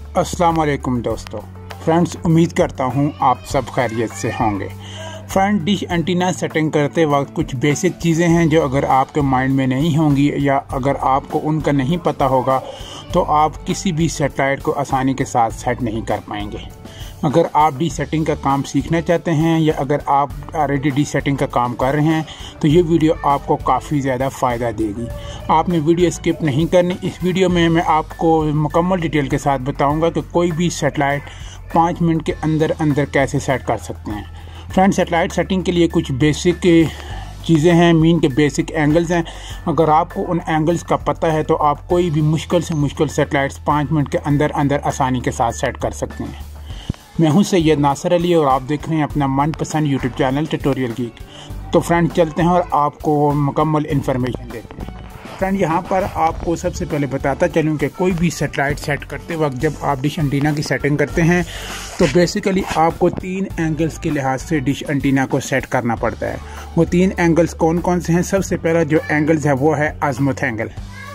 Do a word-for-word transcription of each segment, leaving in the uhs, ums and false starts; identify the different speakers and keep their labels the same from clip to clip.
Speaker 1: अस्सलाम वालेकुम दोस्तों। फ्रेंड्स, उम्मीद करता हूं आप सब खैरियत से होंगे। फ्रेंड, डिश एंटीना सेटिंग करते वक्त कुछ बेसिक चीज़ें हैं जो अगर आपके माइंड में नहीं होंगी या अगर आपको उनका नहीं पता होगा तो आप किसी भी सेटेलाइट को आसानी के साथ सेट नहीं कर पाएंगे। अगर आप डी सेटिंग का काम सीखना चाहते हैं या अगर आप ऑलरेडी डी सेटिंग का काम कर रहे हैं तो ये वीडियो आपको काफ़ी ज़्यादा फ़ायदा देगी। आपने वीडियो स्किप नहीं करनी। इस वीडियो में मैं आपको मुकम्मल डिटेल के साथ बताऊंगा कि कोई भी सेटेलाइट पाँच मिनट के अंदर अंदर कैसे सेट कर सकते हैं। फ्रेंड, सेटेलाइट सेटिंग के लिए कुछ बेसिक चीज़ें हैं, मीन के बेसिक एंगल्स हैं। अगर आपको उन एंगल्स का पता है तो आप कोई भी मुश्किल से मुश्किल सेटेलाइट्स पाँच मिनट के अंदर अंदर आसानी के साथ सेट कर सकते हैं। मैं हूं सैयद नासिर अली और आप देख रहे हैं अपना मनपसंद यूट्यूब चैनल ट्यूटोरियल गीक। तो फ्रेंड, चलते हैं और आपको मुकम्मल इन्फॉर्मेशन देते हैं। फ्रेंड, यहाँ पर आपको सबसे पहले बताता चलूँ कि कोई भी सेटेलाइट सेट करते वक्त जब आप डिश एंटीना की सेटिंग करते हैं तो बेसिकली आपको तीन एंगल्स के लिहाज से डिश एंटीना को सेट करना पड़ता है। वो तीन एंगल्स कौन कौन से हैं? सबसे पहला जो एंगल्स है वो है अज़मुथ एंगल,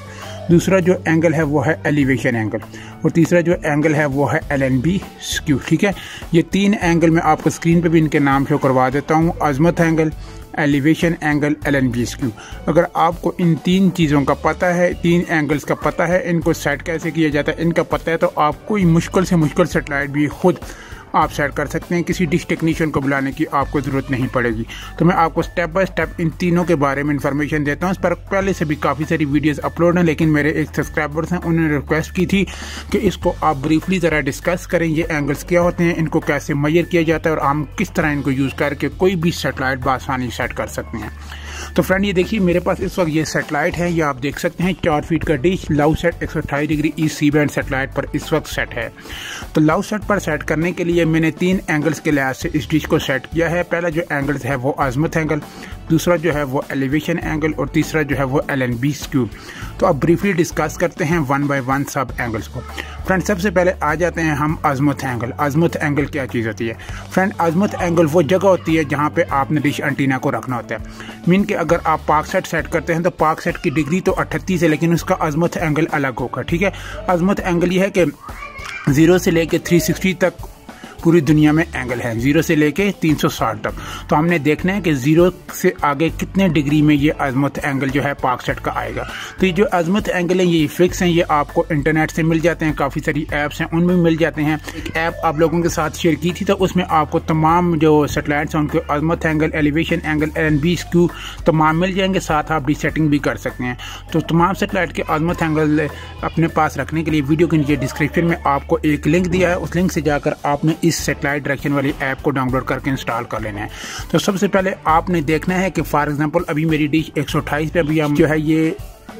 Speaker 1: दूसरा जो एंगल है वो है एलिवेशन एंगल और तीसरा जो एंगल है वो है एल एन बी स्क्यू। ठीक है, ये तीन एंगल मैं आपको स्क्रीन पे भी इनके नाम शो करवा देता हूँ। Azimuth angle, elevation angle, L N B skew. अगर आपको इन तीन चीज़ों का पता है, तीन एंगल्स का पता है, इनको सेट कैसे किया जाता है इनका पता है, तो आप कोई मुश्किल से मुश्किल सेटेलाइट भी खुद आप सेट कर सकते हैं। किसी डिश टेक्नीशियन को बुलाने की आपको ज़रूरत नहीं पड़ेगी। तो मैं आपको स्टेप बाय स्टेप इन तीनों के बारे में इन्फॉर्मेशन देता हूँ। इस पर पहले से भी काफ़ी सारी वीडियोस अपलोड हैं, लेकिन मेरे एक सब्सक्राइबर्स हैं, उन्होंने रिक्वेस्ट की थी कि इसको आप ब्रीफली ज़रा डिस्कस करें। ये एंगल्स क्या होते हैं, इनको कैसे मेजर किया जाता है और हम किस तरह इनको यूज़ करके कोई भी सेटेलाइट बआसानी सेट कर सकते हैं। तो फ्रेंड, ये देखिए मेरे पास इस वक्त ये सेटेलाइट है, ये आप देख सकते हैं चार फीट का डिश लव सेट एक सौ अट्ठाईस degree east C band satellite पर इस वक्त सेट है। तो लव सेट पर सेट करने के लिए मैंने तीन एंगल्स के लिहाज से इस डिश को सेट किया है। पहला जो एंगल्स है वो अज़मुथ एंगल, दूसरा जो है वो एलिवेशन एंगल और तीसरा जो है वो एल एन बी स्क्यू। तो अब ब्रीफली डिस्कस करते हैं वन बाय वन सब एंगल्स को। फ्रेंड, सबसे पहले आ जाते हैं हम अज़मुथ एंगल। अज़मुथ एंगल क्या चीज़ होती है? फ्रेंड, अज़मुथ एंगल वो जगह होती है जहाँ पे आपने डिश एंटीना को रखना होता है। मीन कि अगर आप पाक सेट सेट करते हैं तो पाक सेट की डिग्री तो अट्ठतीस है, लेकिन उसका अज़मुथ एंगल अलग होगा। ठीक है, अज़मुथ एंगल ये है कि जीरो से लेके थ्री सिक्सटी तक पूरी दुनिया में एंगल है, जीरो से लेके तीन सौ साठ तक। तो हमने देखना है कि जीरो से आगे कितने डिग्री में ये अज़मुथ एंगल जो है पाक सेट का आएगा। तो ये जो अज़मुथ एंगल है ये फिक्स हैं, ये आपको इंटरनेट से मिल जाते हैं, काफ़ी सारी ऐप्स हैं उनमें मिल जाते हैं। एक ऐप आप लोगों के साथ शेयर की थी तो उसमें आपको तमाम जो सेटेलाइट्स हैं उनके azimuth angle, elevation angle, L N B skew तमाम मिल जाएंगे, साथ आप डी सेटिंग भी कर सकते हैं। तो तमाम सेटेलाइट के अज़मुथ एंगल अपने पास रखने के लिए वीडियो के नीचे डिस्क्रिप्शन में आपको एक लिंक दिया है, उस लिंक से जाकर आपने इस सेटेलाइट डायरेक्शन वाली ऐप को डाउनलोड करके इंस्टॉल कर लेना है। तो सबसे पहले आपने देखना है कि फॉर एग्जांपल अभी मेरी डिश एक सौ अट्ठाईस पे अभी हम जो है ये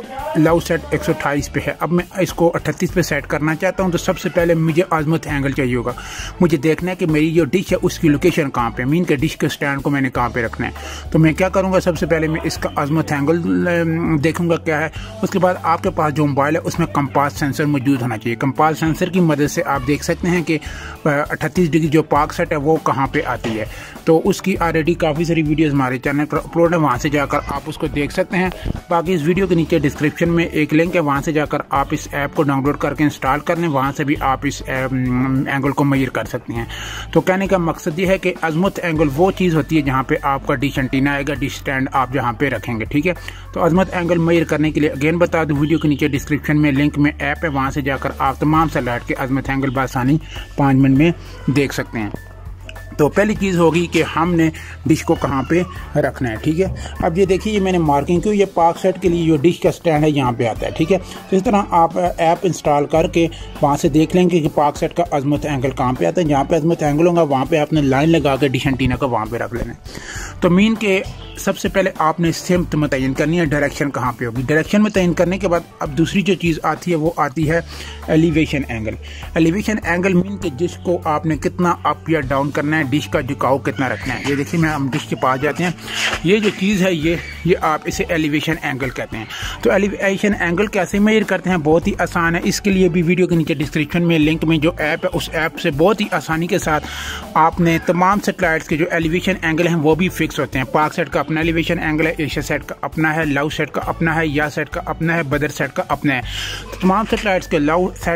Speaker 1: लव सेट एक सौ अट्ठाईस पे है, अब मैं इसको अट्ठतीस पे सेट करना चाहता हूं। तो सबसे पहले मुझे अज़मुथ एंगल चाहिए होगा। मुझे देखना है कि मेरी जो डिश है उसकी लोकेशन कहाँ पे, मीन के डिश के स्टैंड को मैंने कहाँ पे रखना है। तो मैं क्या करूंगा, सबसे पहले मैं इसका अज़मुथ एंगल देखूंगा क्या है। उसके बाद आपके पास जो मोबाइल है उसमें कंपास सेंसर मौजूद होना चाहिए। कंपास सेंसर की मदद से आप देख सकते हैं कि अट्ठतीस डिग्री जो पाक सेट है वो कहाँ पे आती है। तो उसकी ऑलरेडी काफ़ी सारी वीडियोज़ हमारे चैनल पर अपलोड है, वहाँ से जाकर आप उसको देख सकते हैं। बाकी इस वीडियो के नीचे डिस्क्रिप्शन में एक लिंक है, वहां से जाकर आप इस ऐप को डाउनलोड करके इंस्टॉल कर लें, वहां से भी आप इस एंगल को मेजर कर सकते हैं। तो कहने का मकसद ये है कि अज़मुथ एंगल वो चीज़ होती है जहां पे आपका डिश एंटीना आएगा, डिश स्टैंड आप जहां पे रखेंगे। ठीक है, तो अज़मुथ एंगल मेजर करने के लिए अगेन बता दूं, वीडियो के नीचे डिस्क्रिप्शन में लिंक में ऐप है, वहां से जाकर आप तमाम सेटेलाइट के अज़मुथ एंगल बआसानी पाँच मिनट में देख सकते हैं। तो पहली चीज़ होगी कि हमने डिश को कहाँ पे रखना है। ठीक है, अब ये देखिए ये मैंने मार्किंग की, ये पाक सेट के लिए जो डिश का स्टैंड है यहाँ पे आता है। ठीक है, तो इस तरह आप ऐप इंस्टॉल करके वहाँ से देख लेंगे कि पाक सेट का अज़मुथ एंगल कहाँ पे आता है। जहाँ पे अज़मुथ एंगल होगा वहाँ पे आपने लाइन लगा के डिश एंटीना का वहाँ पे रख लेना है। तो मीन के सबसे पहले आपने सिमत मुतय्यन करनी है, डायरेक्शन कहाँ पे होगी। डायरेक्शन मुतय्यन करने के बाद अब दूसरी जो चीज़ आती है वो आती है elevation angle. Elevation angle mean के डिश को आपने कितना अप या डाउन करना है, डिश का झुकाव कितना रखना है। ये देखिए मैं हम डिश के पास जाते हैं, ये जो चीज़ है ये ये आप इसे एलिवेशन एंगल कहते हैं। तो एलिवेशन एंगल कैसे मेजर करते हैं, बहुत ही आसान है। इसके लिए भी वीडियो के नीचे डिस्क्रिप्शन में लिंक में जो ऐप है उस ऐप से बहुत ही आसानी के साथ आपने तमाम सेटेलाइट्स के जो एलिवेशन एंगल हैं वो भी फिक्स होते हैं। पाक सेट का अपना एलिवेशन एंगल है, एशिया सेट का अपना है, लव सेट का अपना है, या सेट का अपना है, बदर सेट का अपना है। तो तमाम सेटेलाइट्स के लव सेट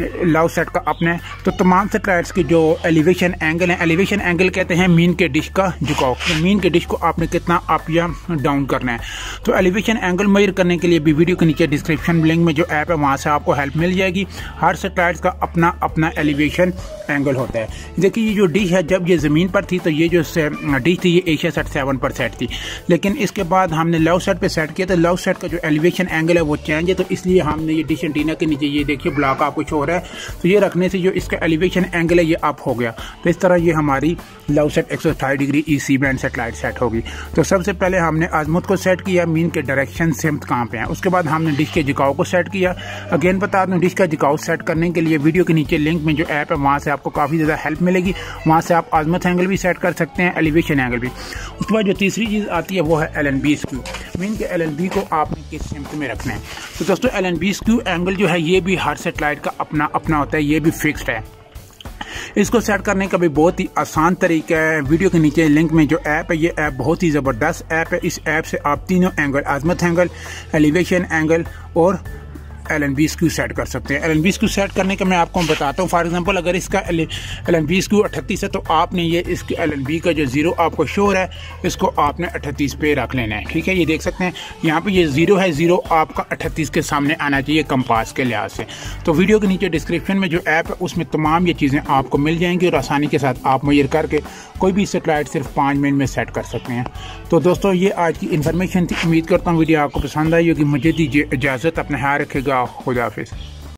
Speaker 1: लव सेट का अपने, तो तमाम सैटेलाइट्स की जो एलिवेशन एंगल है, एलिवेशन एंगल कहते हैं मीन के डिश का झुकाव, तो मीन के डिश को आपने कितना अप या डाउन करना है। तो एलिवेशन एंगल मेजर करने के लिए भी वीडियो के नीचे डिस्क्रिप्शन लिंक में जो ऐप है वहाँ से आपको हेल्प मिल जाएगी। हर सैटेलाइट्स का अपना अपना एलिवेशन एंगल होता है। देखिए ये जो डिश है, जब ये ज़मीन पर थी तो ये जो डिश थी ये एशिया सेट सेवन पर सेट थी, लेकिन इसके बाद हमने लव सेट पे सेट किया तो लव सेट का जो एलिवेशन एंगल है वो चेंज है, तो इसलिए हमने ये डिश एंटीना के नीचे ये देखिए ब्लॉक आपको शो हो रहा है, तो ये रखने से जो इसका एलिवेशन एंगल है ये अप हो गया। तो इस तरह ये हमारी लव सेट एक सौ अट्ठाईस degree E C band satellite set होगी। तो सबसे पहले हमने आजमुद को सेट किया, मीन के डायरेक्शन से कहाँ पे हैं। उसके बाद हमने डिश के झुकाव को सेट किया। अगेन बता दूं, डिश का झुकाव सेट करने के लिए वीडियो के नीचे लिंक में जो ऐप है वहाँ से आपको काफ़ी ज़्यादा हेल्प मिलेगी। वहाँ से आप आजमत एंगल भी सेट कर सकते हैं, एलिवेशन एंगल भी। उसके बाद जो तीसरी चीज़ आती है वो है L N B skew. Mean के एल एन बी को आपने किस सिमत में रखना है। तो दोस्तों L N B skew angle जो है ये भी हर सेटेलाइट का अपना अपना होता है, ये भी फिक्स्ड है। इसको सेट करने का भी बहुत ही आसान तरीका है। वीडियो के नीचे लिंक में जो ऐप है, ये ऐप बहुत ही ज़बरदस्त ऐप है। इस ऐप से आप तीनों angle, azimuth angle, elevation angle और L N B skew set कर सकते हैं। L N B skew set करने का मैं आपको बताता हूँ। फॉर एग्जांपल अगर इसका एल एन बी स्क्यू अट्ठतीस है तो आपने ये इसके एल एन बी का जो जीरो आपको शो है इसको आपने अट्ठतीस पे रख लेना है। ठीक है, ये देख सकते हैं यहाँ पे ये जीरो है, जीरो आपका अट्ठतीस के सामने आना चाहिए कंपास के लिहाज से। तो वीडियो के नीचे डिस्क्रिप्शन में जो ऐप है उसमें तमाम ये चीज़ें आपको मिल जाएंगी और आसानी के साथ आप मेजर करके कोई भी सेटेलाइट सिर्फ पाँच मिनट में सेट कर सकते हैं। तो दोस्तों ये आज की इन्फॉर्मेशन थी। उम्मीद करता हूँ वीडियो आपको पसंद आई होगी। मुझे दीजिए इजाज़त, अपना ख्याल रखेगा, खुदा हाफिज़।